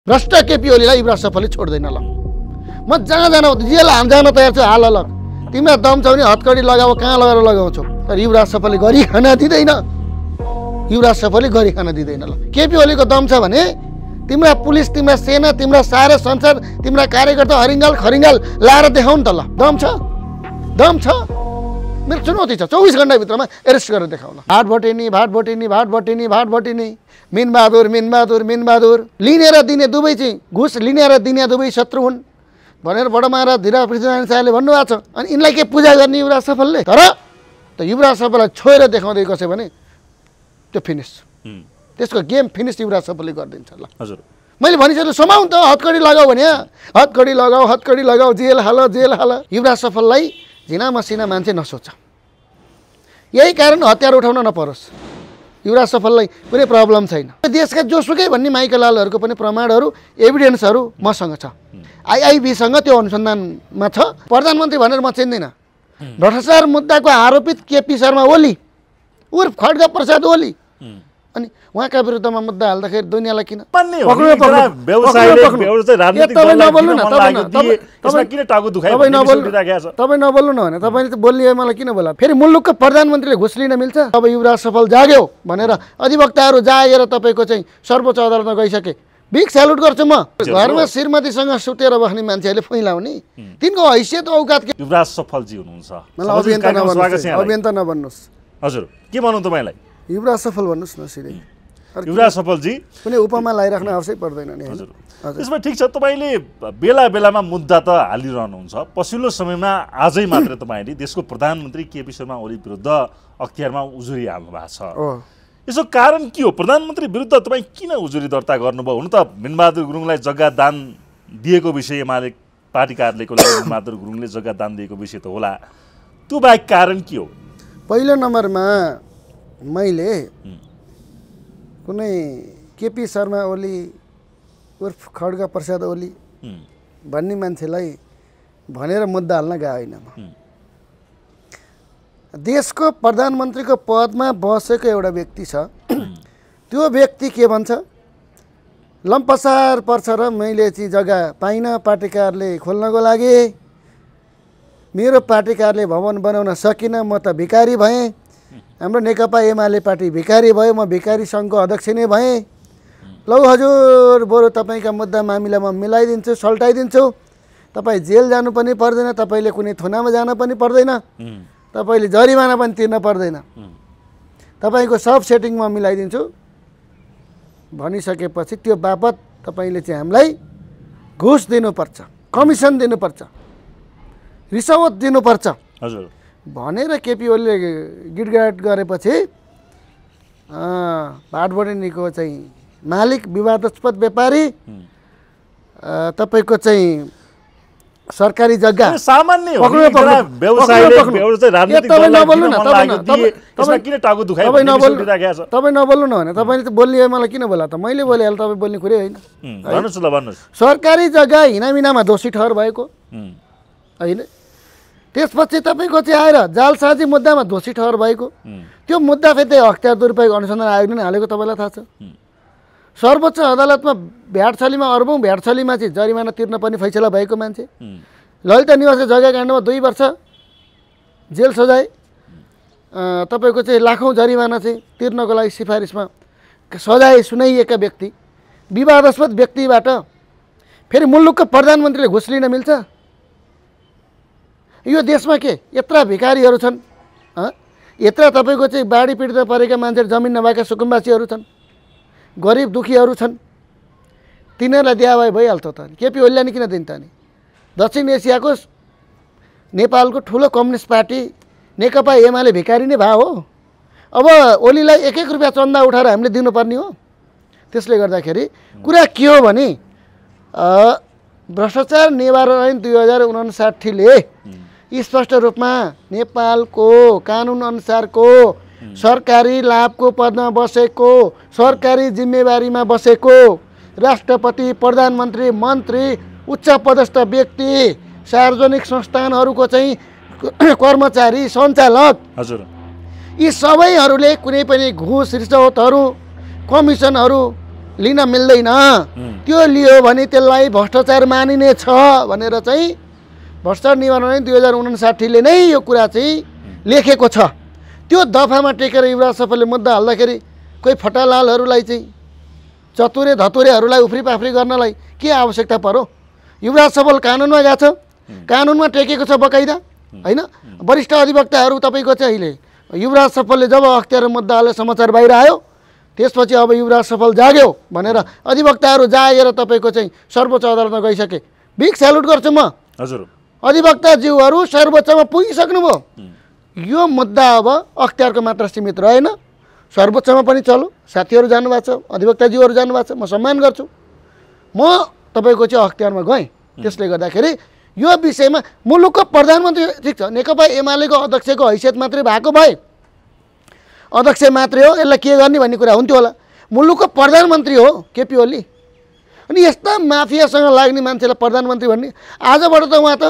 भ्रष्ट केपी ओलीलाई युवराज सफलले छोड्दैन। ल म जहाँ जान जेल जान तयार छु, हाल ल तिमीलाई दम छ भने हतकडी लगाऊ, कहाँ लगाएर लगाउँछौ, तर युवराज सफलले गरी खान दिँदैन। युवराज सफलले गरी खान दिँदैन। ल केपी ओलीको दम छ भने तिम्रा पुलिस, तिम्रा सेना, तिम्रा सारा संसार, तिम्रा कार्यकर्ता हरिङ्गाल खरिङ्गाल लाएर देखाउ नि त। ल दम छ, दम छ। मेरो चुनौती छ 24 घण्टाभित्रमा एरेस्ट गरेर देखाउन। भाट भटिनी भाट भटिनी भाट भटिनी भाट भटिनी मिनबहादुर मिनबहादुर मिनबहादुर लिनेर दिने दुवै चाहिँ घुस लिनेर दिने दुवै शत्रु हुन् भनेर बडा महाराज धीराज पृथ्वीनारायण शाहले भन्नुभएको छ। अनि यिनलाई के पूजा गर्ने युवराज सफलले? तर त युवराज सफललाई छोएर देखाउँदै गयो भने त्यो फिनिस, त्यसको गेम फिनिस युवराज सफलले गरिदिन्छ। ल हजुर मैले भनिसकेँ समाउँ त, हतकडी लगाऊ भने हतकडी लगाऊ, हतकडी लगाऊ, जेल हाल जेल हाल। युवराज सफललाई झिना मसिना मान्छे नसोच। यही कारण हतियार उठाउन नपरोस्। युवराज सफललाई कुनै प्रब्लम छैन। देशका जोसुकै भन्ने माइकलालहरूको पनि प्रमाणहरू एभिडेन्सहरू मसँग छ। आइआइबीसँग त्यो अनुसन्धानमा छ। प्रधानमन्त्री भनेर म चिन्दिनँ। भ्रष्टाचार मुद्दाको आरोपित केपी शर्मा ओली उर्फ खड्ग प्रसाद ओली, अनि उहाँका विरुद्धमा मुद्दा हाल्दाखेरि दुनियाँलाई किन तपाईँ नबोल्नु न भने तपाईँले त बोल्ने मलाई किन बोला? फेरि मुलुकको प्रधानमन्त्रीले घुस लिन मिल्छ? अब युवराज सफल जाग्यो भनेर अधिवक्ताहरू जागेर तपाईँको चाहिँ सर्वोच्च अदालतमा गइसके। बिग स्यालुट गर्छु म। घरमा श्रीमतीसँग सुतेर बस्ने मान्छेहरूले फैलाउने तिनको हैसियत औकात के? युवराज सफलजी हुनुहुन्छ, मलाई अभियन्ता नभन्नुहोस्। हजुर के भन्नु तपाईँलाई? युवराज सफल भन्नुहोस् न सिधै। युवराज सफलजी कुनै उपमा लगाइराख्न आवश्यक पर्दैन नि। हजुर त्यसमा ठिक छ। तपाईँले बेला बेलामा मुद्दा त हालिरहनुहुन्छ। पछिल्लो समयमा आजै मात्र तपाईँले देशको प्रधानमन्त्री केपी शर्मा ओली विरुद्ध अख्तियारमा उजुरी हाल्नु भएको छ। यसो कारण के हो? प्रधानमन्त्री विरुद्ध तपाईँ किन उजुरी दर्ता गर्नुभयो? हुन त मिनबहादुर गुरुङलाई जग्गा दान दिएको विषय एमाले पार्टी कार्यालयको लागि मिनबहादुर गुरुङले जग्गा दान दिएको विषय त होला, त्यो बाहेक कारण के हो? पहिलो नम्बरमा मैले कुनै केपी शर्मा ओली उर्फ खड्ग प्रसाद ओली भन्ने मान्छेलाई भनेर मुद्दा हाल्न गएको होइन। म देशको प्रधानमन्त्रीको पदमा बसेको एउटा व्यक्ति छ। त्यो व्यक्ति के भन्छ? लम्पसार पर्छ र मैले चाहिँ जग्गा पाइनँ पार्टी कार्यालय खोल्नको लागि, मेरो पार्टी कार्यालय भवन बनाउन सकिनँ, म त भिखारी भएँ, हाम्रो नेकपा एमाले पार्टी भिखारी भयो, म भिखारी सङ्घको अध्यक्ष नै भएँ। लौ हजुर बरु तपाईँका मुद्दा मामिला म मिलाइदिन्छु, सल्टाइदिन्छु, तपाईँ जेल जानु पनि पर्दैन, तपाईँले कुनै थुनामा जान पनि पर्दैन, तपाईँले जरिमाना पनि तिर्न पर्दैन, तपाईँको सब सेटिङ म मिलाइदिन्छु भनिसकेपछि त्यो बापत तपाईँले चाहिँ हामीलाई घुस दिनुपर्छ, कमिसन दिनुपर्छ, रिश्वत दिनुपर्छ हजुर भनेर केपी ओलीले गिडगाड गरेपछि भाटबटिनीको चाहिँ मालिक विवादास्पद व्यापारी तपाईँको चाहिँ सरकारी जग्गा सामान्य हो। तपाईँ नबोल्नु न भने तपाईँले त बोल्ने मलाई किन बोला त? मैले बोले हाल तपाईँ बोल्ने कुरै होइन। सरकारी जग्गा हिनामिनामा दोषी ठहर भएको होइन, त्यसपछि तपाईँको चाहिँ आएर जालसाजी मुद्दामा दोषी ठहर भएको, त्यो मुद्दा फेरि अख्तियार दुरुपयोग अनुसन्धान आयोगले नै हालेको तपाईँलाई थाहा छ। सर्वोच्च अदालतमा भ्याटछलीमा अर्बौँ भ्याटछलीमा चाहिँ जरिमाना तिर्न पनि फैसला भएको मान्छे, ललिता निवासको जग्गा काण्डमा 2 वर्ष जेल सजाय, तपाईँको चाहिँ लाखौँ जरिमाना चाहिँ तिर्नको लागि सिफारिसमा सजाय सुनाइएका व्यक्ति, विवादास्पद व्यक्तिबाट फेरि मुलुकको प्रधानमन्त्रीले घुस लिन मिल्छ? यो देशमा के यत्रा भिखारीहरू छन्, यत्रा तपाईँको चाहिँ बाढी पीडित परेका मान्छेहरू, जमिन नभएका सुकुम्बासीहरू छन्, गरिब दुखीहरू छन्, तिनीहरूलाई दिया भए भइहाल्थ्यो त। केपी ओलीलाई नि किन दिन्छ नि? दक्षिण एसियाको नेपालको ठुलो कम्युनिस्ट पार्टी नेकपा एमाले भिखारी नै भयो हो। अब ओलीलाई 1-1 रुपियाँ चन्दा उठाएर हामीले दिनुपर्ने हो। त्यसले गर्दाखेरि कुरा के हो भने भ्रष्टाचार निवारण ऐन 2059ले स्पष्ट रूपमा नेपालको कानुन अनुसारको सरकारी लाभको पदमा बसेको, सरकारी जिम्मेवारीमा बसेको राष्ट्रपति, प्रधानमन्त्री, मन्त्री, उच्च पदस्थ व्यक्ति, सार्वजनिक संस्थानहरूको चाहिँ कर्मचारी, सञ्चालक, हजुर यी सबैहरूले कुनै पनि घुस रिश्वतहरू कमिसनहरू लिन मिल्दैन। त्यो लियो भने त्यसलाई भ्रष्टाचार मानिने छ भनेर चाहिँ भ्रष्टाचार निवारण 2059ले नै यो कुरा चाहिँ लेखेको छ। त्यो दफामा टेकेर युवराज सफलले मुद्दा हाल्दाखेरि कोही फटालालहरूलाई चाहिँ चतुरे धतुरेहरूलाई उफ्री पाफ्री गर्नलाई के आवश्यकता पर्यो? युवराज सफल कानुनमा गएको छ, कानुनमा टेकेको छ बकाइदा होइन। वरिष्ठ अधिवक्ताहरू तपाईँको चाहिँ अहिले युवराज सफलले जब अख्तियार मुद्दा हालेर समाचार बाहिर आयो त्यसपछि अब युवराज सफल जाग्यो भनेर अधिवक्ताहरू जागेर तपाईँको चाहिँ सर्वोच्च अदालतमा गइसके। बिग स्यालुट गर्छु म। हजुर, अधिवक्ताज्यूहरू सर्वोच्चमा पुगिसक्नुभयो। यो मुद्दा अब अख्तियारको मात्र सीमित रहेन, सर्वोच्चमा पनि चलो। साथीहरू जानुभएको छ, अधिवक्ताज्यूहरू जानुभएको छ, म सम्मान गर्छु। म तपाईँको चाहिँ अख्तियारमा गएँ। त्यसले गर्दाखेरि यो विषयमा मुलुकको प्रधानमन्त्री ठिक छ नेकपा एमालेको अध्यक्षको हैसियत मात्रै भएको भए अध्यक्ष मात्रै हो, यसलाई के गर्ने भन्ने कुरा हुन्थ्यो होला। मुलुकको प्रधानमन्त्री हो केपी ओली, अनि यस्ता माफियासँग लाग्ने मान्छेलाई प्रधानमन्त्री भन्ने। आजबाट त उहाँ त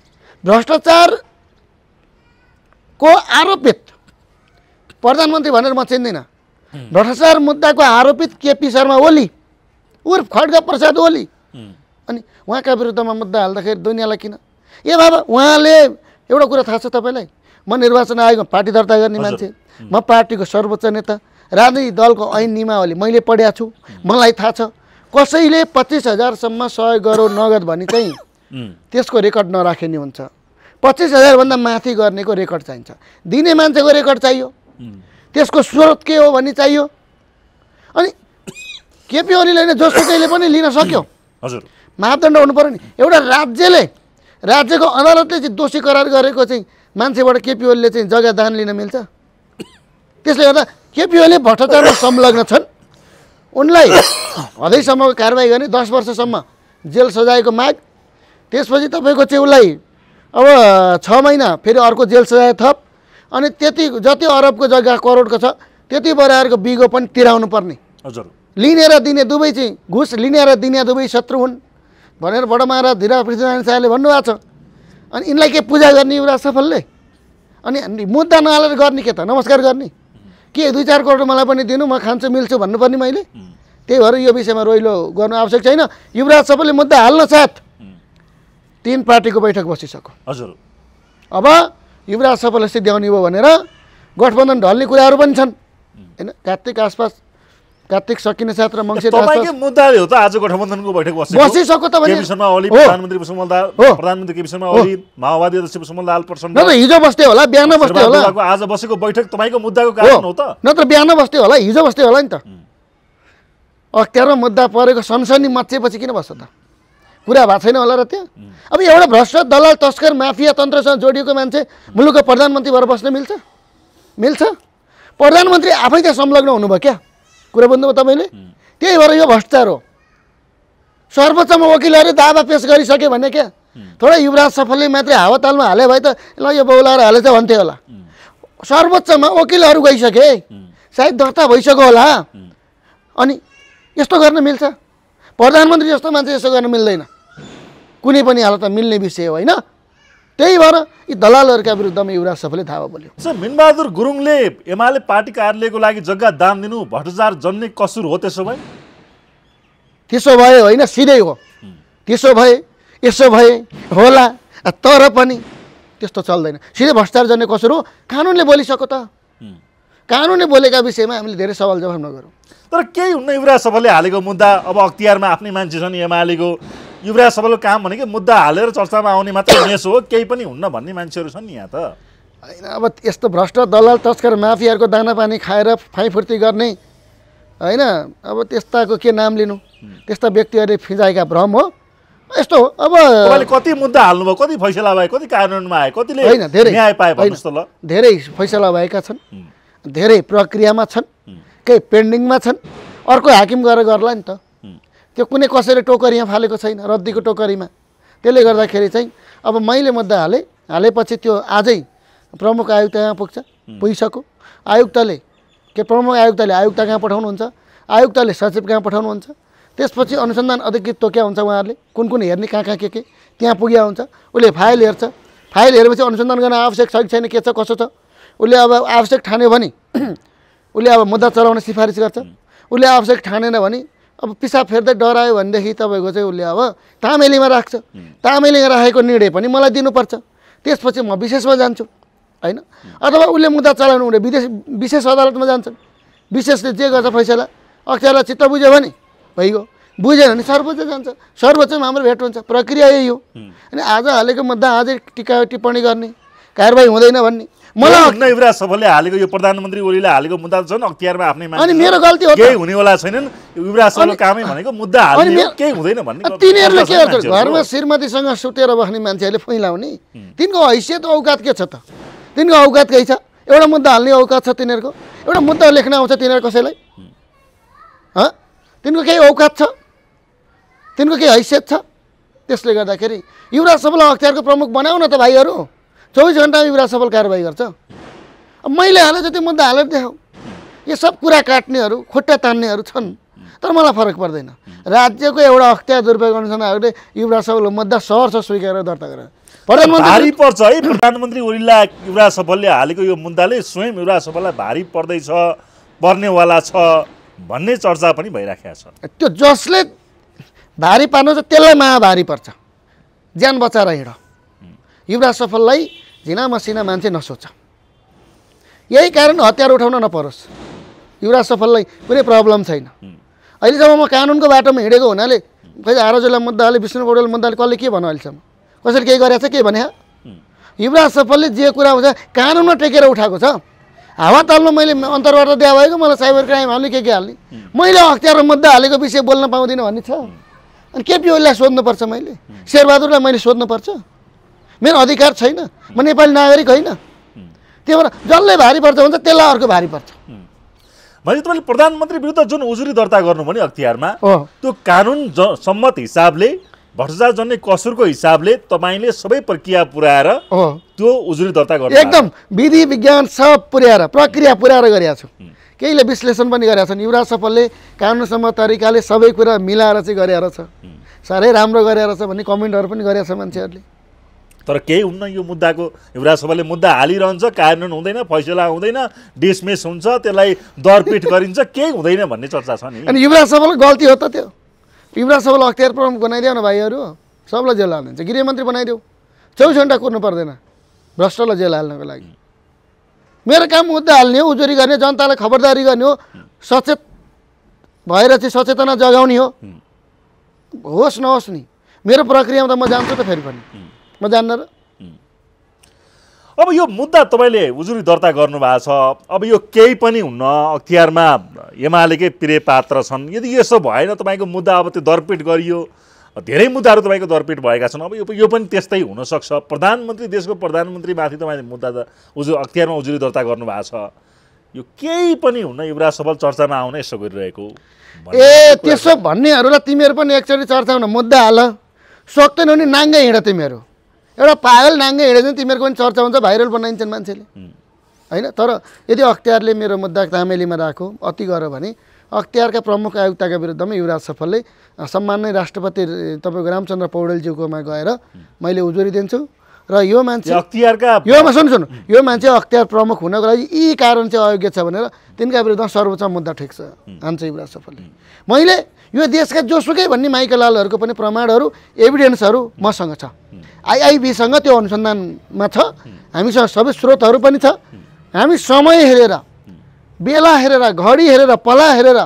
भ्रष्टाचारको आरोपित प्रधानमन्त्री भनेर म चिन्दिनँ। भ्रष्टाचार मुद्दाको आरोपित केपी शर्मा ओली उर्फ खड्ग प्रसाद ओली, अनि उहाँका विरुद्धमा मुद्दा हाल्दाखेरि दुनियाँलाई किन? ए बाबा, उहाँले एउटा कुरा थाहा छ तपाईँलाई, म निर्वाचन आयोगमा पार्टी दर्ता गर्ने मान्छे, म पार्टीको सर्वोच्च नेता, राजनीतिक दलको ऐन नियमावली मैले पढेको छु, मलाई थाहा छ। कसैले 25,000सम्म सहयोग गरौँ नगद भने चाहिँ त्यसको रेकर्ड नराखिने हुन्छ। 25,000भन्दा माथि गर्नेको रेकर्ड चाहिन्छ, दिने मान्छेको रेकर्ड चाहियो, त्यसको स्रोत के हो भन्ने चाहियो। अनि केपी ओलीले नै जोसुकैले पनि लिन सक्यो। हजुर, मापदण्ड हुनु पर्यो नि। एउटा राज्यको अदालतले चाहिँ दोषी करार गरेको चाहिँ मान्छेबाट केपी ओलीले चाहिँ जग्गा दान लिन मिल्छ? त्यसले गर्दा केपी ओली भ्रष्टाचारमा संलग्न छन्, उनलाई हदैसम्मको कारबाही गर्ने, 10 वर्षसम्म जेल सजायको माग। त्यसपछि तपाईँको चाहिँ उसलाई अब 6 महिना फेरि अर्को जेल सजाय थप, अनि त्यति जति अरबको जग्गा करोडको छ त्यति बराबरको बिगो पनि तिराउनु पर्ने। हजुर, लिने र दिने दुवै चाहिँ घुस लिने र दिने दुवै शत्रु हुन् भनेर बडो महाराज धीरा पृथ्वीनारायण शाहले भन्नुभएको छ। अनि यिनलाई के पूजा गर्ने युवराज सफलले? अनि मुद्दा नहालेर गर्ने के त? नमस्कार गर्ने के? 2-4 करोड मलाई पनि दिनु, म खान्छु मिल्छु भन्नुपर्ने मैले। त्यही भएर यो विषयमा रोइलो गर्नु आवश्यक छैन। युवराज सफलले मुद्दा हाल्न साथ 3 पार्टीको बैठक बसिसक्यो। हजुर, अब युवराज सफलले सिद्ध्याउने भयो भनेर गठबन्धन ढल्ने कुराहरू पनि छन् होइन। कार्तिक आसपास, कार्तिक सकिने साथ र मङ्सिर तपाईँकै मुद्दाले हो त आज गठबन्धनको बैठक बसिसक्यो त भने। केपी शर्मा ओली, प्रधानमन्त्री पुष्पकमल दाहाल, प्रधानमन्त्री केपी शर्मा ओली, माओवादी अध्यक्ष पुष्पकमल दाहाल प्रचण्ड, नत्र हिजो बस्दै होला, बिहान बस्दै होला। आज बसेको बैठक तपाईँको मुद्दाको कारण हो त? नत्र बिहान बस्दै होला, हिजो बस्दै होला नि त। अख्तियारमा मुद्दा परेको सनसनी मच्चेपछि किन बस्छ त? कुरा भएको छैन होला र त्यहाँ? अब एउटा भ्रष्ट दलाल तस्कर माफिया तन्त्रसँग जोडिएको मान्छे मुलुकको प्रधानमन्त्री भएर बस्न मिल्छ? मिल्छ? प्रधानमन्त्री आफै त्यहाँ संलग्न हुनुभयो क्या? कुरा बुझ्नुभयो तपाईँले? त्यही भएर यो भ्रष्टाचार हो। सर्वोच्चमा वकिलहरूले दावा पेश गरिसके भने क्या थोरै युवराज सफलले मात्रै हावातालमा हाले भए त ल यो बौलाएर हालेछ भन्थ्यो होला। सर्वोच्चमा वकिलहरू गइसके, सायद दर्ता भइसक्यो होला। अनि यस्तो गर्न मिल्छ? प्रधानमन्त्री जस्तो मान्छे यस्तो गर्न मिल्दैन, कुनै पनि हालतमा मिल्ने विषय होइन। त्यही भएर यी दलालहरूका विरुद्धमा युवराज सफलले धावा बोल्यो। मिनबहादुर गुरुङले एमाले पार्टी कार्यालयको लागि जग्गा दान दिनु भ्रष्टाचार जन्ने कसुर हो त्यसो भए? त्यसो भए होइन, सिधै हो। त्यसो भए यसो भए होला, तर पनि त्यस्तो चल्दैन। सिधै भ्रष्टाचार जन्ने कसुर हो। कानुनले बोलिसक्यो त। कानुनले बोलेका विषयमा हामीले धेरै सवाल जवाफ नगरौँ। तर केही हुन्न, युवराज सफलले हालेको मुद्दा अब अख्तियारमा आफ्नै मान्छे छन् एमालेको। युवराज सफलको काम भनेको मुद्दा हालेर चर्चामा आउने मात्र नेस हो, केही पनि हुन्न भन्ने मान्छेहरू छन् नि यहाँ त। होइन, अब यस्तो भ्रष्ट दलाल तस्कर माफियाहरूको दाना पानी खाएर फाइफुर्ती गर्ने होइन, अब त्यस्ताको के नाम लिनु? त्यस्ता व्यक्तिहरूले फिजाएका भ्रम हो। यस्तो हो। अब तपाईँले कति मुद्दा हाल्नुभयो, कति फैसला भए, कति कानुनमा आए, कतिले न्याय पाए भन्नुहोस् त ल? धेरै फैसला भएका छन्, धेरै प्रक्रियामा छन्, केही पेन्डिङमा छन्। अर्को हाकिम गएर गर्ला नि त। त्यो कुनै कसैले टोकरीमा फालेको छैन, रद्दीको टोकरीमा। त्यसले गर्दाखेरि चाहिँ अब मैले मुद्दा हालेपछि त्यो आजै प्रमुख आयुक्त यहाँ पुगिसक्यो। आयुक्तले प्रमुख आयुक्तले आयुक्त कहाँ पठाउनुहुन्छ, आयुक्तले सचिव कहाँ पठाउनुहुन्छ, त्यसपछि अनुसन्धान अधिकृत तोक्या हुन्छ उहाँहरूले, कुन कुन हेर्ने कहाँ कहाँ के त्यहाँ पुग्या हुन्छ। उसले फाइल हेर्छ, फाइल हेरेपछि अनुसन्धान गर्न आवश्यक छ कि छैन, के छ कसो छ। उसले अब आवश्यक ठान्यो भने उसले अब मुद्दा चलाउन सिफारिस गर्छ। उसले आवश्यक ठानेन भने अब पिसाब फेर्दै डरायो भनेदेखि तपाईँको चाहिँ उसले अब तामेलीमा राख्छ। तामेलीमा राखेको निर्णय पनि मलाई दिनुपर्छ, त्यसपछि म विशेषमा जान्छु होइन। अथवा उसले मुद्दा चलाउनु हुने विशेष अदालतमा जान्छन्, विशेषले जे गर्छ फैसला अख्तियारलाई चित्त बुझ्यो भने भइगयो, बुझेन भने सर्वोच्च जान्छ, सर्वोच्चमा हाम्रो भेट हुन्छ। प्रक्रिया यही हो। अनि आज हालेको मुद्दा आजै टिप्पणी गर्ने, कारबाही हुँदैन भन्ने मलाई युवराज सफलले हालेको यो प्रधानमन्त्री ओलीले हालेको मुद्दा छन् अख्तियारमा आफ्नै मान्छे, अनि मेरो गल्ती हो केही हुनेवाला छैनन्। युवराज सफलको कामै भनेको मुद्दा हाल्ने हो, केही हुँदैन भन्ने। तिनीहरूले के गर्छ, घरमा श्रीमतीसँग सुतेर बस्ने मान्छेहरूले फैलाउने, तिनको हैसियत औकात के छ त? तिनको औकात केही छ? एउटा मुद्दा हाल्ने औकात छ तिनीहरूको? एउटा मुद्दा लेख्न आउँछ तिनीहरू कसैलाई? तिनको केही औकात छ? तिनको केही हैसियत छ? त्यसले गर्दाखेरि युवराज सफललाई अख्तियारको प्रमुख बनाऊ न त भाइहरू। 24 घन्टामा युवराज सफल कारबाही गर्छ। अब मैले हालेको त्यो मुद्दा हालेर देखाऊ। यो सब कुरा काट्नेहरू, खुट्टा तान्नेहरू छन्, तर मलाई फरक पर्दैन। राज्यको एउटा अख्तियार दुरुपयोग अनुसन्धानहरूले युवराज सफलको मुद्दा सहर्ष स्वीकार दर्ता गरेर भारी पर्छ है। प्रधानमन्त्री ओलीलाई युवराज सफलले हालेको यो मुद्दाले स्वयं युवराज सफललाई भारी पर्दैछ, पर्नेवाला छ भन्ने चर्चा पनि भइराखेको छ। त्यो जसले भारी पार्नु छ त्यसलाई महाभारी पर्छ। ज्यान बचाएर हिँड। युवराज सफललाई झिना मसिना मान्छे नसोच। यही कारण हतियार उठाउन नपरोस्। युवराज सफललाई कुनै प्रब्लम छैन। अहिलेसम्म म कानुनको बाटोमा हिँडेको हुनाले खै आरोजलाई मुद्दाले, विष्णु पौडेल मुद्दाले कसले के भन्नु अहिलेसम्म? कसैले केही गरेछ के भने? युवराज सफलले जे कुरा हुन्छ कानुनमा टेकेर उठाएको छ। हावा तालमा मैले अन्तर्वार्ता दिए भएको मलाई साइबर क्राइम हाल्ने के हाल्ने, मैले अख्तियार मुद्दा हालेको विषय बोल्न पाउँदिनँ भन्ने छ। अनि केपी ओलीलाई सोध्नुपर्छ, मैले शेरबहादुरलाई मैले सोध्नुपर्छ। मेरो अधिकार छैन? म नेपाली नागरिक होइन? त्यही भएर जसले भारी पर्छ भन्छ त्यसलाई अर्को भारी पर्छ। मैले तपाईँले प्रधानमन्त्री विरुद्ध जुन उजुरी दर्ता गर्नु भने अख्तियारमा, त्यो कानुन सम्मत हिसाबले, भ्रष्टाचार जन्य कसुरको हिसाबले तपाईँले सबै प्रक्रिया पुर्याएर त्यो उजुरी दर्ता गर्नु, एकदम विधि विज्ञान सब पुर्याएर, प्रक्रिया पुर्याएर गरेका छु। केहीले विश्लेषण पनि गरेका छन्। युवराज सफलले कानुनसम्म तरिकाले सबै कुरा मिलाएर चाहिँ गरेर छ, साह्रै राम्रो गरेर छ भन्ने कमेन्टहरू पनि गरेका छ मान्छेहरूले। तर केही हुन्न। यो मुद्दाको युवराज सफलले मुद्दा हालिरहन्छ, कानुन हुँदैन, फैसला हुँदैन, डिसमिस हुन्छ, त्यसलाई दरपिट गरिन्छ, केही हुँदैन भन्ने चर्चा छ नि। अनि युवराज सफलको गल्ती हो त त्यो? युवराज सफल अख्तियार प्रमुख बनाइदियो न भाइहरू, सबलाई जेल हाल्नुहुन्छ। गृहमन्त्री बनाइदेऊ, 24 घन्टा कुर्नु पर्दैन भ्रष्टलाई जेल हाल्नको लागि। मेरो काम मुद्दा हाल्ने हो, उजुरी गर्ने, जनतालाई खबरदारी गर्ने हो, सचेत भएर चाहिँ सचेतना जगाउने हो। होस् नहोस् नि, मेरो प्रक्रियामा त म जान्छु त, फेरि पनि म जान्न र। अब यो मुद्दा तपाईँले उजुरी दर्ता गर्नुभएको छ, अब यो केही पनि हुन्न, अख्तियारमा एमालेकै प्रिय पात्र छन्। यदि यसो भएन तपाईँको मुद्दा अब त्यो दरपिट गरियो, धेरै मुद्दाहरू तपाईँको दरपिट भएका छन्, अब यो पनि त्यस्तै हुनसक्छ। प्रधानमन्त्री, देशको प्रधानमन्त्रीमाथि तपाईँले मुद्दा अख्तियारमा उजुरी दर्ता गर्नुभएको छ, यो केही पनि हुन्न, युवराज सफल चर्चामा आउन यसो गरिरहेको। ए त्यसो भन्नेहरूलाई तिमीहरू पनि एकचोटि चर्चामा मुद्दा हाल, सक्दैनौ नि नाङ्गै हिँड तिमीहरू। एउटा पागल नाङ्गै हिँडे चाहिँ तिमीहरूको पनि चर्चा हुन्छ, भाइरल बनाइन्छन् मान्छेले होइन। तर यदि अख्तियारले मेरो मुद्दा तामेलीमा राख्यो, अति गर्यो भने अख्तियारका प्रमुख आयुक्तका विरुद्धमा युवराज सफलले सम्माननीय राष्ट्रपति तपाईँको रामचन्द्र पौडेलज्यूकोमा गएर मैले उजुरी दिन्छु र यो मान्छे अख्तियारका सुन्नु यो मान्छे अख्तियार प्रमुख हुनको लागि यी कारण चाहिँ अयोग्य छ भनेर तिनका विरुद्धमा सर्वोच्च मुद्दा ठेक्छ हान्छ युवराज सफलले। मैले यो देशका जोसुकै भन्ने माइकेलालहरूको पनि प्रमाणहरू, एभिडेन्सहरू मसँग छ, आइआइबीसँग त्यो अनुसन्धानमा छ, हामीसँग सबै स्रोतहरू पनि छ। हामी समय हेरेर, बेला हेरेर, घडी हेरेर, पला हेरेर,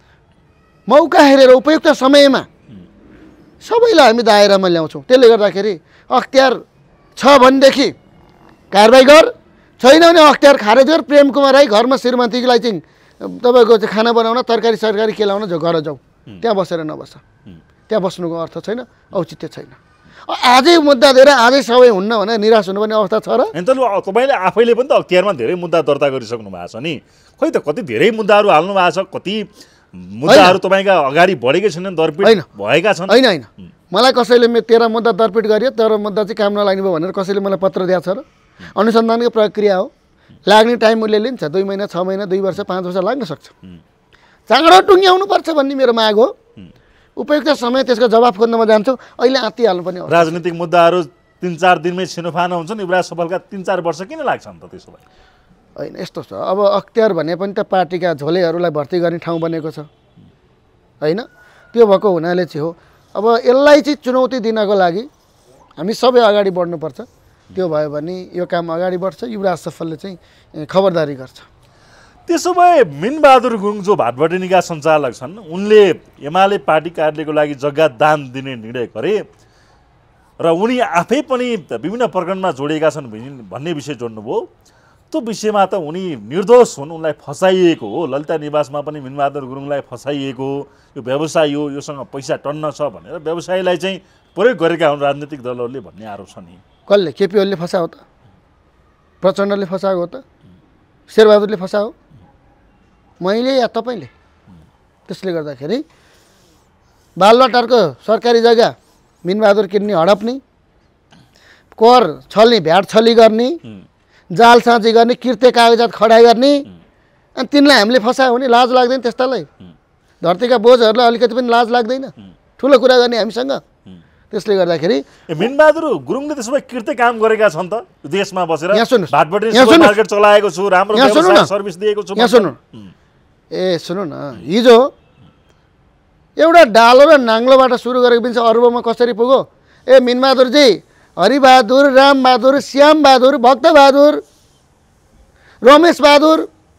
मौका हेरेर, उपयुक्त समयमा सबैलाई हामी दायरामा ल्याउँछौँ। त्यसले गर्दाखेरि अख्तियार छ भनेदेखि कारबाही गर, छैन भने अख्तियार खारेज गर। प्रेम कुमार राई घरमा श्रीमतीलाई चाहिँ तपाईँको चाहिँ खाना बनाउन, तरकारी सरकारी केलाउन गर जाऊ, त्यहाँ बसेर नबस, त्यहाँ बस्नुको अर्थ छैन, औचित्य छैन। आजै मुद्दा दिएर आजै सबै हुन्न भने निराश हुनुपर्ने अवस्था छ र? तपाईँले आफैले पनि त अख्तियारमा धेरै मुद्दा दर्ता गरिसक्नु भएको छ नि, खोइ त कति धेरै मुद्दाहरू हाल्नु भएको छ, कति मुद्दाहरू तपाईँका अगाडि बढेकै छैनन्, दरपिट भएका छन्। होइन होइन, मलाई कसैले 13 मुद्दा दरपिट गरियो, तर मुद्दा चाहिँ काम नलाग्ने भयो भनेर कसैले मलाई पत्र दिएको छ र? अनुसन्धानको प्रक्रिया हो, लाग्ने टाइम उसले लिन्छ, 2 महिना, 6 महिना, 2 वर्ष, 5 वर्ष लाग्न सक्छ। चाँडो टुङ्ग्याउनुपर्छ भन्ने मेरो माग हो। उपयुक्त समय त्यसको जवाफ खोज्न म जान्छु। अहिले आत्तिहाल्नु पनि हो। राजनीतिक मुद्दाहरू 3-4 दिनमै छिनोफानो हुन्छन्, युवराज सफलका 3-4 वर्ष किन लाग्छन् त त्यसो भए? होइन, यस्तो छ, अब अख्तियार भने पनि त पार्टीका झोलेहरूलाई भर्ती गर्ने ठाउँ बनेको छ होइन। त्यो भएको हुनाले चाहिँ हो अब यसलाई चाहिँ चुनौती दिनको लागि हामी सबै अगाडि बढ्नुपर्छ। त्यो भयो भने यो काम अगाडि बढ्छ। युवराज सफलले चाहिँ खबरदारी गर्छ। त्यसो भए मिनबहादुर गुरुङ जो भाटभटेनीका सञ्चालक छन् उनले एमाले पार्टी कार्यालयको लागि जग्गा दान दिने निर्णय गरे र उनी आफै पनि विभिन्न प्रकरणमा जोडिएका छन् भन्ने विषय जोड्नुभयो। त्यो विषयमा त उनी निर्दोष हुन्, उनलाई फसाइएको हो। ललिता निवासमा पनि मिनबहादुर गुरुङलाई फसाइएको, यो व्यवसाय हो, योसँग पैसा टन्न छ भनेर व्यवसायलाई चाहिँ प्रयोग गरेका हुन् राजनीतिक दलहरूले भन्ने आरोप छ नि। कसले? केपी ओलीले फसायो त? प्रचण्डले फसाएको हो त? शेरबहादुरले फसायो? मैले या तपाईँले? त्यसले गर्दाखेरि बालुवाटारको सरकारी जग्गा मिनबहादुर किन्ने हडप्ने, कर छल्ने, भ्याट छली गर्ने, जाल साँची गर्ने, कृत्य कागजात खडाइ गर्ने, अनि तिनलाई हामीले फसायो भने लाज लाग्दैन त्यस्तालाई? धरतीका बोझहरूलाई अलिकति पनि लाज लाग्दैन ठुलो कुरा गर्ने हामीसँग? त्यसले गर्दाखेरि मिनबहादुर गुरुङले त्यसो भए कृत्य काम गरेका छन् त देशमा बसेर। भाटभटेनी मार्केट चलाएको छु, राम्रो व्यवसाय सर्भिस दिएको छु। यहाँ सुन्नु सुन्नु न, हिजो एउटा डालो र नाङ्लोबाट सुरु गरेको बिच अर्बमा कसरी पुग्यो? मिनबहादुरजी, हरिबहादुर, रामबहादुर, श्यामबहादुर, भक्तबहादुर, रमेशबहादुर,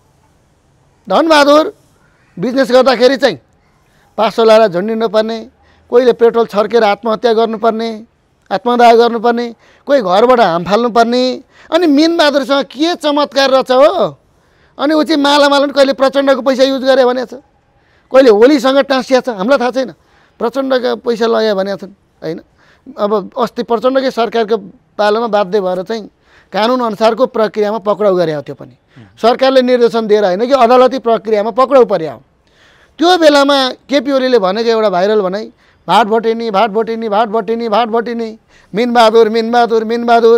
धनबहादुर बिजनेस गर्दाखेरि चाहिँ पासो लाएर झुन्डिनु पर्ने, कोहीले पेट्रोल छर्केर आत्महत्या गर्नुपर्ने, आत्मदाह गर्नुपर्ने, कोही घरबाट हाम फाल्नुपर्ने। अनि मिनबहादुरसँग के चमत्कार रहेछ हो? अनि ऊ चाहिँ मालामाल कहिले प्रचण्डको पैसा युज गरे भनेको छ, कहिले ओलीसँग टाँसिया छ, हामीलाई थाहा छैन। प्रचण्डका पैसा लगायो भनेको छन् होइन। अब अस्ति प्रचण्डकै सरकारको पालोमा बाध्य भएर चाहिँ कानुन अनुसारको प्रक्रियामा पक्राउ गरे हो। त्यो पनि सरकारले निर्देशन दिएर होइन कि अदालती प्रक्रियामा पक्राउ पर्या हो। त्यो बेलामा केपी ओलीले भनेको एउटा भाइरल भनाइ, भाटभटेनी भाटभटेनी भाटभटेनी भाटभटेनी, मिनबहादुर मिनबहादुर मिनबहादुर,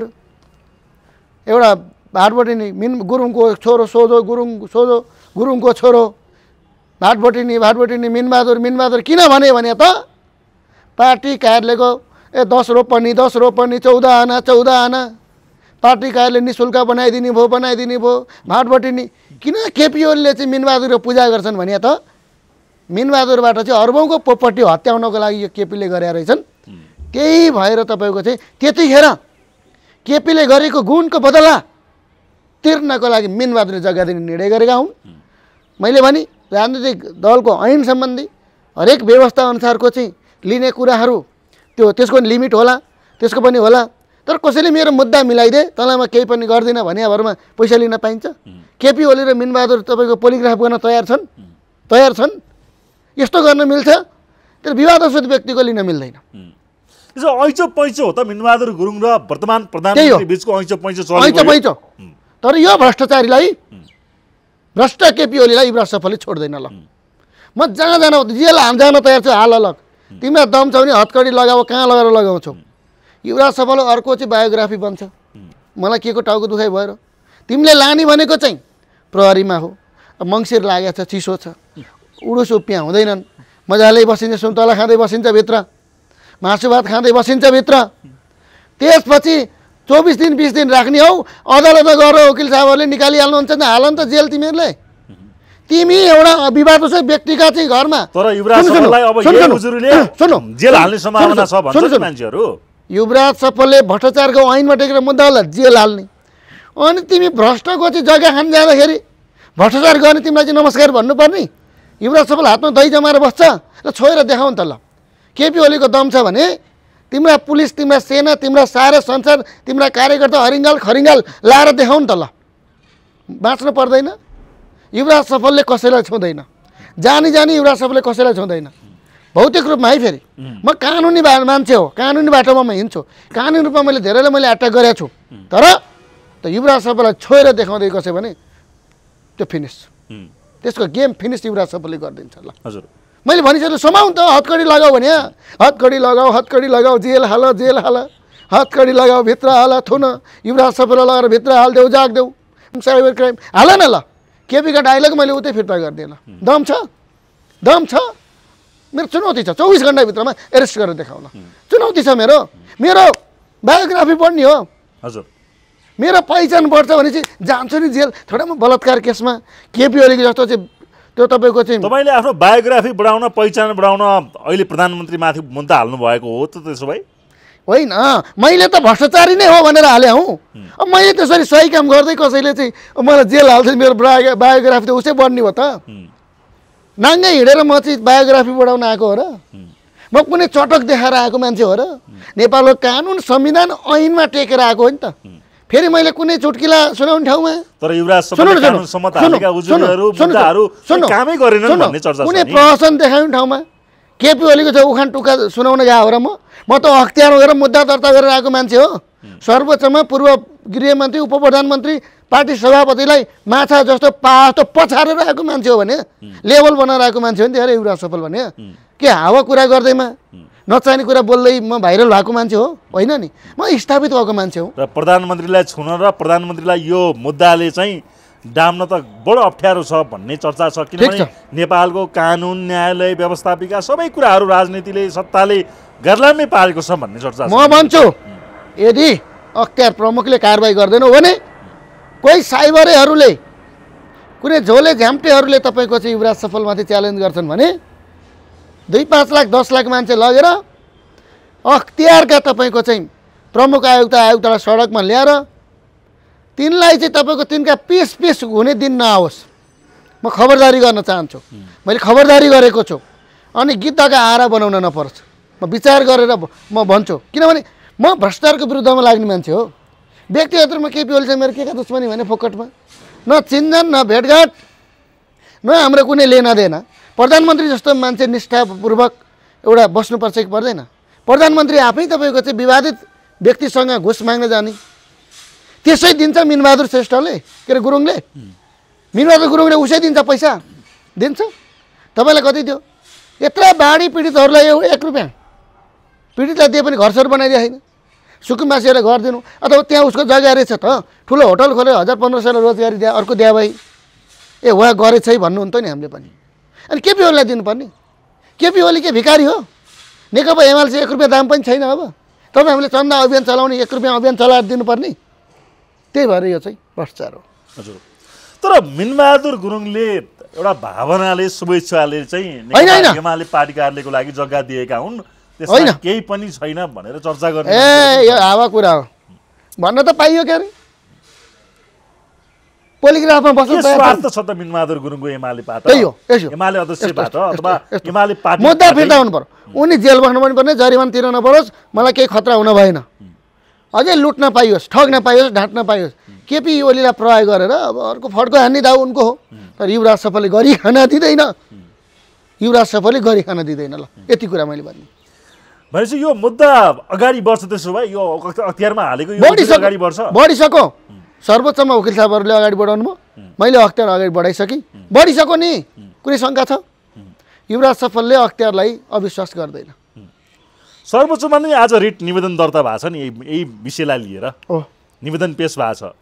एउटा भाटभटेनी गुरुङको छोरो सोझो, गुरुङको छोरो, भाटभटेनी भाटभटेनी मिनबहादुर मिनबहादुर किन भने त पार्टी कार्यालयको 10 रोपनी 14 आना 14 आना पार्टी कार्यालय निःशुल्क बनाइदिने भयो। भाटभटेनी किन केपी ओलीले चाहिँ मिनबहादुरको पूजा गर्छन् भने त मिनबहादुरबाट चाहिँ अर्बौँको पोपर्टी हत्याउनको लागि यो केपीले गरे रहेछन्। त्यही भएर तपाईँको चाहिँ त्यतिखेर केपीले गरेको गुणको बदला तिर्नको लागि मिनबहादुरले जग्गा दिने निर्णय गरेका हुन्। मैले भने राजनीतिक दलको ऐन सम्बन्धी हरेक व्यवस्था अनुसारको चाहिँ लिने कुराहरू त्यसको लिमिट होला, त्यसको पनि होला। तर कसैले मेरो मुद्दा मिलाइदे तँलाई म केही पनि गर्दिनँ भने भरमा पैसा लिन पाइन्छ? केपी ओली र मिनबहादुर तपाईँको पोलिग्राफ गर्न तयार छन्? यस्तो गर्न मिल्छ? तर विवादास्पद व्यक्तिको लिन मिल्दैन। ऐचो पैचो हो त मिनबहादुर गुरुङ र वर्तमान प्रधानमन्त्री बीचको ऐचो पैचो। तर यो भ्रष्टाचारीलाई, भ्रष्ट केपी ओलीलाई युवराज सफलले छोड्दैन। ल म जहाँ जान जेल हाम जान तयार छु, हाल अलग। तिमीलाई दम छ भने हतकडी लगाऊ, कहाँ लगाएर लगाउँछौ? युवराज सफल अर्को चाहिँ बायोग्राफी बन्छ। मलाई के को टाउको दुखाइ भएर तिमीले लाने भनेको चाहिँ प्रहरीमा हो। मङ्सिर लागेको छ, चिसो छ, उडुस उपियाँ हुँदैनन्, मजाले बसिन्छ, सुन्तला खाँदै बसिन्छ भित्र, मासु भात खाँदै बसिन्छ भित्र। त्यसपछि 24 दिन 20 दिन राख्ने हौ, अदालतमा गएर वकिल साहबहरूले निकालिहाल्नुहुन्छ नि, हाल नि त जेल तिमीहरूले। तिमी एउटा विवादस्पद व्यक्तिका चाहिँ घरमा युवराज सफलले भ्रष्टाचारको ऐनमा टेकेर मुद्दा होला जेल हाल्ने। अनि तिमी भ्रष्टको चाहिँ जग्गा खान जाँदाखेरि भ्रष्टाचार गर्ने तिमीलाई चाहिँ नमस्कार भन्नुपर्ने? युवराज सफल हातमा दही जमाएर बस्छ र छोएर देखाउ नि त। ल केपी ओलीको दम छ भने तिम्रा पुलिस, तिम्रा सेना, तिम्रा सारा संसार, तिम्रा कार्यकर्ता हरिङ्गाल खरिङ्गाल लाएर देखाउ नि त। ल बाँच्नु पर्दैन? युवराज सफलले कसैलाई छुँदैन, जानी युवराज सफलले कसैलाई छुँदैन। भौतिक रूपमा है, फेरि म कानुनी मान्छे हो, कानुनी बाटोमा म हिँड्छु, कानुनी रूपमा मैले धेरैलाई मैले अट्याक गरेको छु। तर त युवराज सफललाई छोएर देखाउँदै कसै भने त्यो फिनिस, त्यसको गेम फिनिस युवराज सफलले गरिदिन्छ। ल हजुर मैले भनिसकेँ समाउँ त, हतकडी लगाऊ भने हतकडी लगाऊ, जेल हाल, हतकडी लगाऊ, भित्र हाल, थुन युवराज सफललाई लगाएर भित्र हालिदेऊ, जाग्देऊ, साइबर क्राइम हाल न। ल केपीका डायलग मैले उतै फिर्ता गरिदिएँ। ल दम छ, मेरो चुनौती छ, 24 घन्टाभित्रमा एरेस्ट गरेर देखाउन चुनौती छ। मेरो बायोग्राफी पढ्ने हो। हजुर मेरो पहिचान बढ्छ भने चाहिँ जान्छु नि जेल। थोडा म बलात्कार केसमा केपी ओलीको जस्तो चाहिँ त्यो तपाईँको चाहिँ तपाईँले आफ्नो बायोग्राफी बढाउन पहिचान बढाउन अहिले प्रधानमन्त्रीमाथि मुद्दा हाल्नु भएको हो त त्यसो भए होइन मैले त भ्रष्टाचारी नै हो भनेर हालेँ हौ अब मैले त्यसरी सही काम गर्दै कसैले चाहिँ मलाई जेल हाल्छ मेरो बायोग्राफी त उसै बढ्ने हो त नाङ्गै हिँडेर म चाहिँ बायोग्राफी बढाउन आएको हो र म कुनै चटक देखाएर आएको मान्छे हो र नेपालको कानुन संविधान ऐनमा टेकेर आएको हो नि त फेरि मैले कुनै चुटकिला सुनाउने ठाउँमा तर युवराज सभाले कानुन सम्मत हालेका उजुरीहरू मुद्दाहरू कामै गरेनन् भन्ने चर्चा छ कुनै प्रहसन देखाउने ठाउँमा केपी ओलीको चाहिँ उखान टुक्का सुनाउन गएको हो र म त अख्तियार गरेर मुद्दा दर्ता गरेर आएको मान्छे हो सर्वोच्चमा पूर्व गृहमन्त्री उप प्रधानमन्त्री पार्टी सभापतिलाई माछा जस्तो पातो पछारेर आएको मान्छे हो भने लेभल बनाएर आएको मान्छे हो नि त युवराज सफल भने के हावा कुरा गर्दैमा नचाहिने कुरा बोल्दै म भाइरल भएको मान्छे हो होइन नि म स्थापित भएको मान्छे हो र प्रधानमन्त्रीलाई छुन र प्रधानमन्त्रीलाई यो मुद्दाले चाहिँ डाम्न त बडो अप्ठ्यारो छ भन्ने चर्चा छ किनभने नेपालको कानुन न्यायालय व्यवस्थापिका सबै कुराहरू राजनीतिले सत्ताले गर्लामै पारेको छ भन्ने चर्चा छ म भन्छु यदि अख्तियार प्रमुखले कारबाही गर्दैनौ भने कोही साइबरेहरूले कुनै झोले झ्याम्टेहरूले तपाईँको चाहिँ युवराज सफलमाथि च्यालेन्ज गर्छन् भने 2-5 लाख 10 लाख मान्छे लगेर अख्तियारका तपाईँको चाहिँ प्रमुख आयुक्तलाई सडकमा ल्याएर तिनलाई चाहिँ तपाईँको तिनका पिस हुने दिन नआओस् म खबरदारी गर्न चाहन्छु मैले खबरदारी गरेको छु अनि गिद्धका आरा बनाउन नपर्छ म विचार गरेर म भन्छु किनभने म भ्रष्टाचारको विरुद्धमा लाग्ने मान्छे हो व्यक्तिगतमा केपी ओलीसँग मेरो के का दुश्मनी भने फोकटमा न चिन्जन न भेटघाट न हाम्रो कुनै लेना देना प्रधानमन्त्री जस्तो मान्छे निष्ठापूर्वक एउटा बस्नुपर्छ कि पर्दैन प्रधानमन्त्री आफै तपाईँको चाहिँ विवादित व्यक्तिसँग घुस माग्न जाने त्यसै दिन्छ मिनबहादुर श्रेष्ठले के अरे गुरुङले मिनबहादुर गुरुङले उसै दिन्छ पैसा दिन्छ तपाईँलाई कति दियो यत्रा बाढी पीडितहरूलाई 1 रुपियाँ पीडितलाई दिए पनि घरसर बनाइदिए होइन सुकुम्बासीहरूलाई घर दिनु अथवा त्यहाँ उसको जग्गा रहेछ त ठुलो होटल खोलेर 1000-1500 रोजगारी दिए अर्को दिए भाइ ए उहाँ गरेछ है भन्नुहुन्थ्यो नि हामीले पनि अनि केपी ओलीलाई दिनुपर्ने केपी ओली के भिखारी हो नेकपा एमाले 1 रुपियाँ दाम पनि छैन अब तपाईँ हामीले चन्दा अभियान चलाउने 1 रुपियाँ अभियान चलाएर दिनुपर्ने त्यही भएर यो चाहिँ भ्रष्टाचार हो हजुर तर मिनबहादुर गुरुङले एउटा भावनाले शुभेच्छाले चाहिँ एमाले पार्टी कार्यालयको लागि जग्गा दिएका हुन् त्यसमा केही पनि छैन भनेर चर्चा गर्ने ए यो हावा कुरा हो भन्न त पाइयो के अरे पोलिग्राफमा बस्नु स्वार्थ छ त मिनबहादुर गुरुङको एमालेबाट एमाले अध्यक्षबाट अथवा एमाले पार्टी मुद्दा फिर्ता हुनु पर्यो उनी जेल बस्नु पनि पर्ने जरिवाना तिर्न नपरोस् मलाई केही खतरा हुन भएन अझै लुट्न पाइयोस् ठग्न पाइयोस् ढाँट्न पाइयोस् केपी ओलीलाई प्रयोग गरेर अब अर्को फड्को हान्ने दाउ उनको हो तर युवराज सफलले गरी खान दिँदैन युवराज सफलले गरी खान दिँदैन ल यति कुरा मैले भने भनेपछि यो मुद्दा अगाडि बढ्छ त्यसो भए यो अख्तियारमा हालेको यो अगाडि बढ्छ बढिसक्यो सर्वोच्चमा वकिल साहबहरूले अगाडि बढाउनु भयो मैले अख्तियार अगाडि बढाइसकेँ बढिसक्यो नि कुनै शङ्का छ युवराज सफलले अख्तियारलाई अविश्वास गर्दैन सर्वोच्चमा नै आज रिट निवेदन दर्ता भएको छ नि यही विषयलाई लिएर निवेदन पेश भएको छ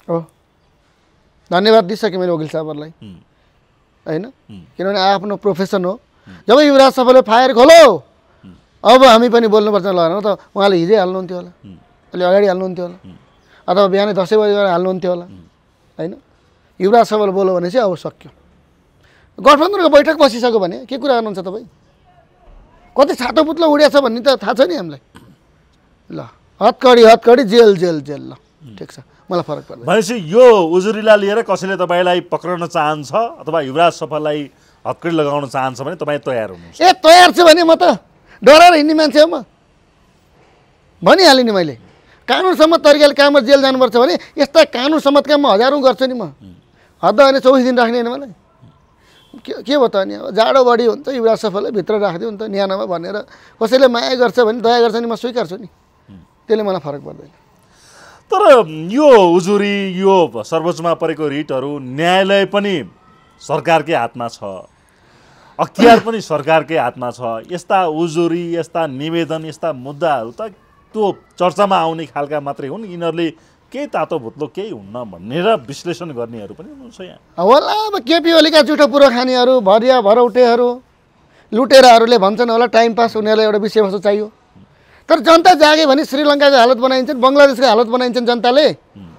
धन्यवाद दिइसकेँ मैले वकिल साहबहरूलाई होइन किनभने आफ्नो प्रोफेसन हो जब युवराज सफलले फायर खोलो अब हामी पनि बोल्नुपर्छ ल त उहाँले हिजै हाल्नुहुन्थ्यो होला अहिले अगाडि हाल्नुहुन्थ्यो होला अथवा बिहानै 10 बजी गरेर हाल्नुहुन्थ्यो होला होइन युवराज सफल बोल्यो भने चाहिँ अब सक्यो गठबन्धनको बैठक बसिसक्यो भने के कुरा गर्नुहुन्छ तपाईँ कति छातो पुत्लो उड्या छ भन्ने त थाहा छ नि हामीलाई ल हतकडी जेल ल ठिक छ मलाई फरक पर्दैन भनेपछि यो उजुरीलाई लिएर कसैले तपाईँलाई पक्रन चाहन्छ अथवा युवराज सफललाई हतकडी लगाउन चाहन्छ भने तपाईँ तयार हुनुहुन्छ ए तयार छु भने म त डराएर हिँड्ने मान्छे हो म भनिहालेँ नि मैले कानुन सम्मत तरिकाले काममा जेल जानुपर्छ भने यस्ता कानुन सम्मत काम म हजारौँ गर्छु नि म हद होइन 24 दिन राख्ने होइन मलाई के भयो त अनि अब जाडो बढी हुन्छ युवराज सफललाई भित्र राखिदियो नि त न्यानोमा भनेर कसैले माया गर्छ भने दया गर्छ नि म स्वीकार्छु नि त्यसले मलाई फरक पर्दैन तर यो उजुरी यो सर्वोच्चमा परेको रिटहरू न्यायालय पनि सरकारकै हातमा छ अख्तियार पनि सरकारकै हातमा छ यस्ता उजुरी यस्ता निवेदन यस्ता मुद्दाहरू त त्यो चर्चामा आउने खालका मात्रै हुन् यिनीहरूले केही तातो भुत्लो केही हुन्न भनेर विश्लेषण गर्नेहरू पनि हुनुहुन्छ यहाँ होला अब केपी ओलीका जुठो पुरो खानेहरू भरिया भरौटेहरू लुटेराहरूले भन्छन् होला टाइम पास उनीहरूलाई एउटा विषयवस्तु चाहियो तर जनता जागे भने श्रीलङ्काको हालत बनाइन्छन् बङ्गलादेशको हालत बनाइन्छन् जनताले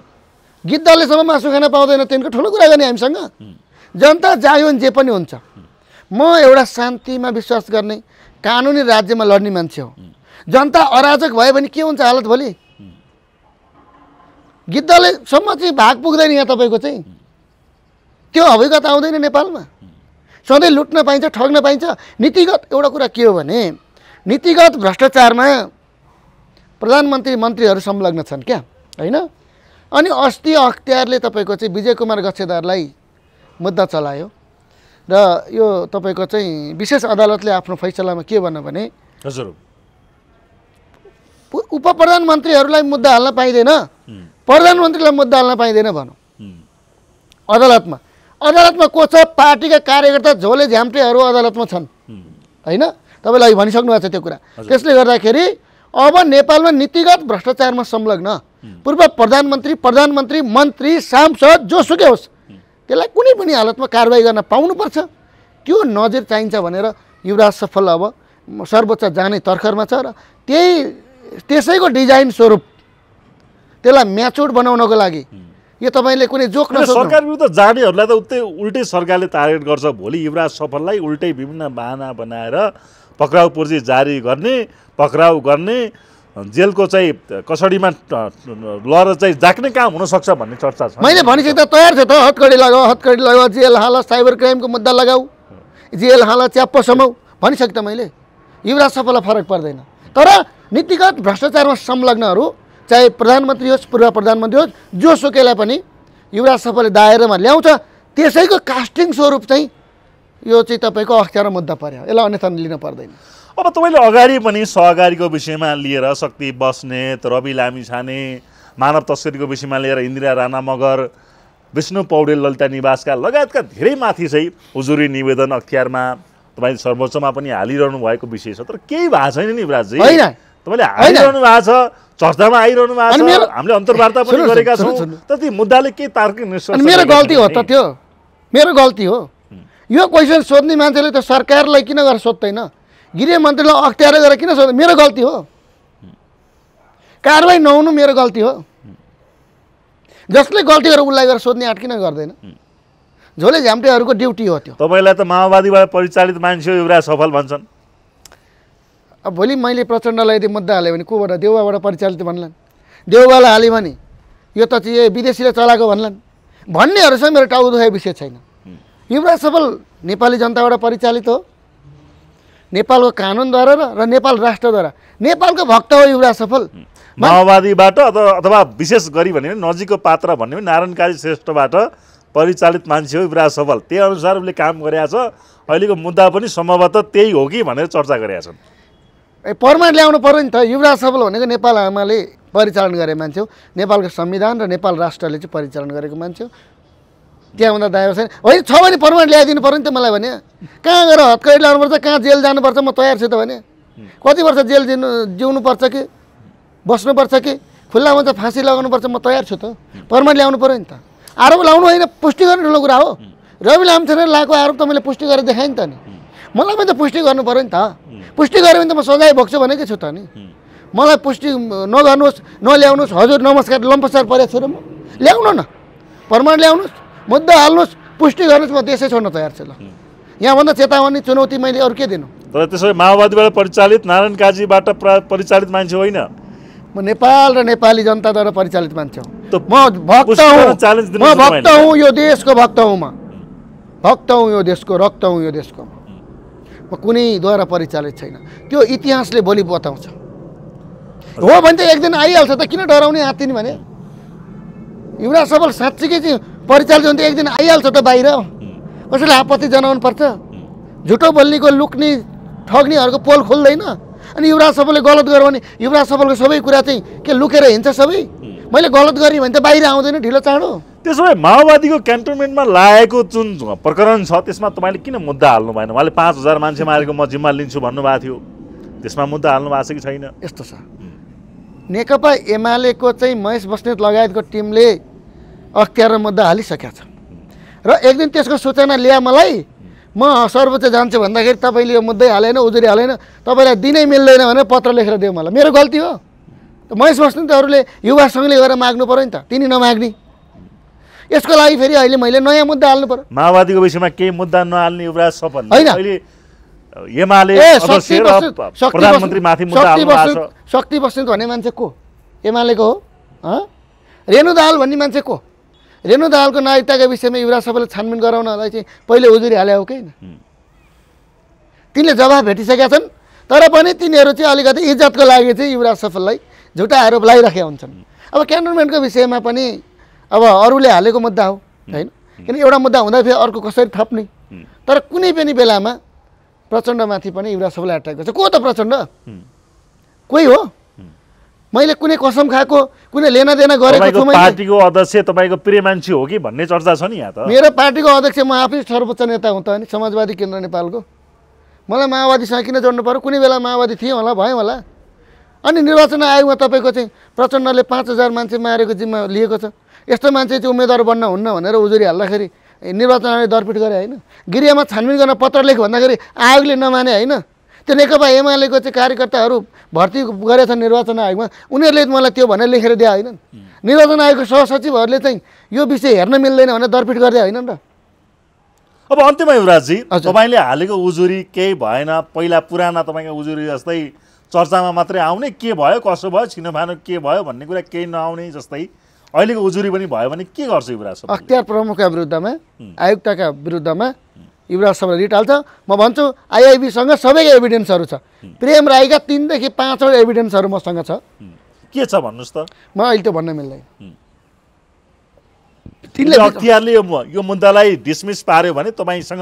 गिद्धले सम्म मासु खान पाउँदैन तिनको ठुलो कुरा गर्ने हामीसँग जनता जाग्यो भने जे पनि हुन्छ म एउटा शान्तिमा विश्वास गर्ने कानुनी राज्यमा लड्ने मान्छे हो। जनता अराजक भयो भने के हुन्छ हालत भोलि? गिद्धले सम्म चाहिँ भाग पुग्दैन यहाँ तपाईँको चाहिँ। त्यो हविगत आउँदैन नेपालमा। सधैँ लुट्न पाइन्छ, ठग्न पाइन्छ। नीतिगत एउटा कुरा के हो भने नीतिगत भ्रष्टाचारमा प्रधानमन्त्री मन्त्रीहरू संलग्न छन् क्या, होइन? अनि अस्ति अख्तियारले तपाईँको चाहिँ विजय कुमार गच्छेदारलाई मुद्दा चलायो र यो तपाईँको चाहिँ विशेष अदालतले आफ्नो फैसलामा के भन्यो भने हजुर उप प्रधानमन्त्रीहरूलाई मुद्दा हाल्न पाइँदैन, प्रधानमन्त्रीलाई मुद्दा हाल्न पाइँदैन भनौँ अदालतमा। अदालतमा को छ? पार्टीका कार्यकर्ता झोले झ्याम्टेहरू अदालतमा छन्, होइन? तपाईँले अघि भनिसक्नु भएको छ त्यो कुरा। त्यसले गर्दाखेरि अब नेपालमा नीतिगत भ्रष्टाचारमा संलग्न पूर्व प्रधानमन्त्री, प्रधानमन्त्री, मन्त्री, सांसद जोसुकै होस् त्यसलाई कुनै पनि हालतमा कारबाही गर्न पाउनुपर्छ। त्यो नजिर चाहिन्छ भनेर युवराज सफल अब सर्वोच्च जाने तर्खरमा छ र त्यसैको डिजाइन स्वरूप त्यसलाई म्याच्योर्ड बनाउनको लागि यो तपाईँले कुनै जोक नसोच्नु। सरकार विरुद्ध जानेहरूलाई त उल्टै सरकारले टार्गेट गर्छ। भोलि युवराज सफललाई उल्टै विभिन्न बहाना बनाएर पक्राउ पूर्जी जारी गर्ने, पक्राउ गर्ने, जेलको चाहिँ कसडीमा लएर चाहिँ जाक्ने काम हुनसक्छ भन्ने चर्चा छ। मैले भनिसक्दा तयार छ त। हतकडी लगाऊ, जेल हाल, साइबर क्राइमको मुद्दा लगाऊ, जेल हाल, च्याप्पो समाऊ भनिसक्दा मैले। युवराज सफललाई फरक पर्दैन। तर नीतिगत भ्रष्टाचारमा संलग्नहरू चाहे प्रधानमन्त्री होस्, पूर्व प्रधानमन्त्री होस्, जोसुकैलाई पनि युवराज सफलले दायरामा ल्याउँछ। त्यसैको कास्टिङ स्वरूप चाहिँ यो चाहिँ तपाईँको अख्तियार मुद्दा पर्यो। यसलाई अन्यथा लिन पर्दैन। अब तपाईँले अगाडि पनि सहकारीको विषयमा लिएर शक्ति बस्नेत, रवि लामिछाने, मानव तस्करीको विषयमा लिएर इन्दिरा राणा मगर, विष्णु पौडेल ललिता निवासका लगायतका धेरै माथि चाहिँ उजुरी निवेदन अख्तियारमा तपाईँ सर्वोच्चमा पनि हालिरहनु भएको विषय छ। तर केही भएको छैन नि युवराजजी, तपाईँले हालिरहनु भएको छ, चर्चामा आइरहनु भएको छ, हामीले अन्तर्वार्ता पनि गरेका छौँ। तर ती मुद्दाले के तार्किक निष्कर्ष? मेरो गल्ती हो त त्यो, मेरो गल्ती हो। यो क्वेसन सोध्ने मान्छेले त सरकारलाई किन गरेर सोध्दैन? गृहमन्त्रीलाई अख्तियार गरेर किन सोध्दैन? मेरो गल्ती हो। कारबाही नहुनु मेरो गल्ती हो। जसले गल्ती गरेर उसलाई गरेर सोध्ने आँट किन गर्दैन? झोले झ्याम्टेहरूको ड्युटी हो त्यो। तपाईँलाई त माओवादीबाट परिचालित मान्छे हो युवराज सफल भन्छन्। अब भोलि मैले प्रचण्डलाई यदि मुद्दा हालेँ भने कोबाट? देउवाबाट परिचालित भन्लान्। देउवालाई हालेँ भने यो त चाहिँ विदेशीले चलाएको भन्लान्। भन्नेहरूसँग मेरो टाउ दुखाइ विषय छैन। युवराज सफल नेपाली जनताबाट परिचालित हो, नेपालको कानुनद्वारा र नेपाल राष्ट्रद्वारा। नेपालको भक्त हो युवराज सफल। माओवादीबाट अथवा विशेष गरी भन्यो भने नजिकको पात्र भन्यो भने नारायण काजी श्रेष्ठबाट परिचालित मान्छे हो युवराज सफल। त्यही अनुसार उसले काम गरेका छ। अहिलेको मुद्दा पनि सम्भवतः त्यही हो कि भनेर चर्चा गरेका छन्। प्रमाण ल्याउनु पर्यो नि त। युवराज सफल भनेको नेपाल आमाले परिचालन गरेको मान्छे हो, नेपालको संविधान र नेपाल राष्ट्रले चाहिँ परिचालन गरेको मान्छे हो। त्यहाँभन्दा दायाँ छैन। होइन छ भने प्रमाण ल्याइदिनु पर्यो नि त। मलाई भने कहाँ गएर हतकडी लाउनुपर्छ, कहाँ जेल जानुपर्छ म तयार छु त भने। कति वर्ष जेल जिउनुपर्छ कि बस्नुपर्छ कि खुल्लामा चाहिँ फाँसी लगाउनुपर्छ म तयार छु त। प्रमाण ल्याउनु पर्यो नि त। आरोप लाउनु होइन, पुष्टि गर्ने ठुलो कुरा हो। रवि लामिछाने लागेको आरोप त मैले पुष्टि गरेर देखाएँ नि त नि। मलाई पनि त पुष्टि गर्नु पर्यो नि त। पुष्टि गऱ्यो भने त म सजाय भोग्छु भनेकै छु त नि। मलाई पुष्टि नगर्नुहोस्, नल्याउनुहोस्, हजुर नमस्कार लम्पसार परेको छु र म ल्याउनु न, प्रमाण ल्याउनुहोस्, मुद्दा हाल्नुहोस्, पुष्टि गर्नुहोस्, म देशै छोड्न तयार छु। ल यहाँभन्दा चेतावनी चुनौती मैले अरू के दिनु? तर त्यसो भए माओवादीबाट परिचालित नारायण काजीबाट परिचालित मान्छे होइन। म नेपाल र नेपाली जनताद्वारा परिचालित मान्छे हो। म भक्त हुँ, यो देशको भक्त हुँ। म भक्त हुँ, यो देशको रक्त हुँ, यो देशको। म कुनैद्वारा परिचालित छैन। त्यो इतिहासले भोलि बताउँछ। हो भने चाहिँ एक दिन आइहाल्छ त। किन डराउने आत्तिनी भने? युवराज सफल साँच्चीकै चाहिँ परिचालित भने त एक दिन आइहाल्छ त बाहिर। कसैले आपत्ति जनाउनु पर्छ? झुटो बोल्नेको, लुक्ने, ठग्नेहरूको पोल खोल्दैन। अनि युवराज सफलले गलत गर्यो भने युवराज सफलको सबै कुरा चाहिँ के लुकेर हिँड्छ सबै? मैले गलत गरेँ भने त बाहिर आउँदैन ढिलो चाँडो। त्यसो भए माओवादीको क्यान्टोनमेन्टमा लागेको जुन प्रकरण छ त्यसमा तपाईँले किन मुद्दा हाल्नु भएन? उहाँले 5000 मान्छे मारेको म जिम्मा लिन्छु भन्नुभएको थियो। त्यसमा मुद्दा हाल्नु भएको छ कि छैन? यस्तो छ, नेकपा एमालेको चाहिँ महेश बस्नेत लगायतको टिमले अख्तियार मुद्दा हालिसकेको छ र एक दिन त्यसको सूचना ल्या मलाई। म सर्वोच्च जान्छु भन्दाखेरि तपाईँले यो मुद्दै हालेन, उजुरी हालेन, तपाईँलाई दिनै मिल्दैन भनेर पत्र लेखेर दियो मलाई। मेरो गल्ती हो। महेश बस्नेतहरूले युवा सङ्घले गएर माग्नु पऱ्यो नि त, तिनी नमाग्ने। यसको लागि फेरि अहिले मैले नयाँ मुद्दा हाल्नु पर्यो। माओवादीको विषयमा केही मुद्दा नहाल्ने युवराज सपन होइन। अहिले एमाले अध्यक्ष र प्रधानमन्त्रीमाथि मुद्दा हाल्नु भएको छ। शक्ति बस्नेत भन्ने मान्छे को? एमालेको हो? रेणु दाहाल भन्ने मान्छे को? रेणु दाहालको नागरिकताका विषयमा युवराज सभाले छानबिन गराउनलाई चाहिँ पहिले उजुरी हाले हो कि तिनले जवाफ भेटिसकेका छन्। तर पनि तिनीहरू चाहिँ अलिकति इज्जतको लागि चाहिँ युवराज सफललाई झुटा आरोप लगाइराखेका हुन्छन्। अब क्यान्टोनमेन्टको विषयमा पनि अब अरूले हालेको मुद्दा हो होइन, किन एउटा मुद्दा हुँदा फेरि अर्को कसरी थप्ने। तर कुनै पनि बेलामा प्रचण्डमाथि पनि युवराज सफलले अट्याक गर्छ। को त प्रचण्ड? कोही हो? मैले कुनै कसम खाएको, कुनै लेनादेना गरेको छु? पार्टीको अध्यक्ष तपाईँको प्रिय मान्छे हो कि भन्ने चर्चा छ नि यहाँ त। मेरो पार्टीको अध्यक्ष म आफै सर्वोच्च नेता हुँ त नि, समाजवादी केन्द्र नेपालको। मलाई माओवादीसँग किन जोड्नु पर्यो? कुनै बेला माओवादी थिएँ होला, भएँ होला। अनि निर्वाचन आयोगमा तपाईँको चाहिँ प्रचण्डले 5000 मान्छे मारेको जिम्मा लिएको छ। यस्तो मान्छे चाहिँ उम्मेदवार बन्न हुन्न भनेर उजुरी हाल्दाखेरि निर्वाचन आयोगले दरपिट गरे होइन। गृहमा छानबिन गर्न पत्र लेख भन्दाखेरि आयोगले नमाने होइन। त्यो नेकपा एमालेको चाहिँ कार्यकर्ताहरू भर्ती गरेछन् निर्वाचन आयोगमा, उनीहरूले मलाई त्यो भनेर लेखेर दिए होइनन्। निर्वाचन आयोगको सहसचिवहरूले चाहिँ यो विषय हेर्न मिल्दैन भनेर दरपिट गर्दै होइनन् र। अब अन्त्यमा युवराजजी तपाईँले हालेको उजुरी केही भएन, पहिला पुराना तपाईँको उजुरी जस्तै चर्चामा मात्रै आउने, के भयो कसो भयो छिनोफानो के भयो भन्ने कुरा केही नआउने जस्तै अहिलेको उजुरी पनि भयो भने के गर्छ युवराज? अख्तियार प्रमुखका विरुद्धमा, आयुक्तका विरुद्धमा युवराज सभाले रिट हाल्छ। म भन्छु आइआइबीसँग सबैको एभिडेन्सहरू छ। प्रेम राईका 3 देखि 5 वटा एभिडेन्सहरू मसँग छ। के छ भन्नुहोस् त? म अहिले त्यो भन्न मिल्दैन। तिनले अख्तियारले यो मुद्दालाई डिसमिस पार्यो भने तपाईँसँग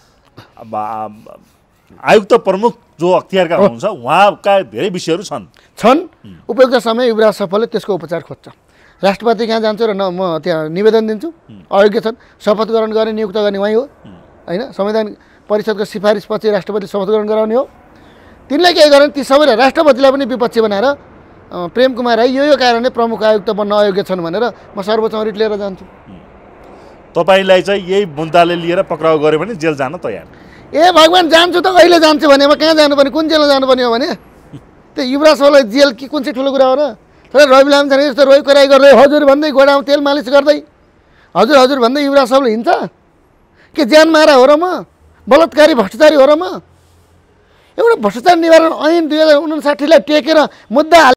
आयुक्त प्रमुख जो अख्तियारका हुनुहुन्छ उहाँका धेरै विषयहरू छन्। उपयुक्त समय युवराज सफलले त्यसको उपचार खोज्छ। राष्ट्रपति कहाँ जान्छु र म त्यहाँ निवेदन दिन्छु। अयोग्य छन्, शपथ ग्रहण गर्ने नियुक्त गर्ने उहाँ हो होइन। संविधान परिषदको सिफारिसपछि राष्ट्रपति शपथ ग्रहण गराउने हो। तिनले के गर्ने? ती सबैले राष्ट्रपतिलाई पनि विपक्षी बनाएर प्रेम कुमार राई यो कारणले प्रमुख आयुक्त बन्न अयोग्य छन् भनेर म सर्वोच्चमा रिट लिएर जान्छु। तपाईँलाई चाहिँ यही मुद्दाले लिएर पक्राउ गर्यो भने जेल जान तयार? ए भगवान्, जान्छु त कहिले जान्छु भने, म कहाँ जानुपर्ने, कुन जेलमा जानुपर्ने हो भने त्यो युवराज सभालाई जेल कि कुन चाहिँ ठुलो कुरा हो र? तर रवि लामिछाने जस्तो रोइ कराई गर्दै हजुर भन्दै गोडामा तेल मालिस गर्दै हजुर हजुर भन्दै युवराज सभाले हिँड्छ के? ज्यान मारा हो र म? बलात्कारी भ्रष्टाचारी हो र म? एउटा भ्रष्टाचार निवारण ऐन 2059 लाई टेकेर मुद्दा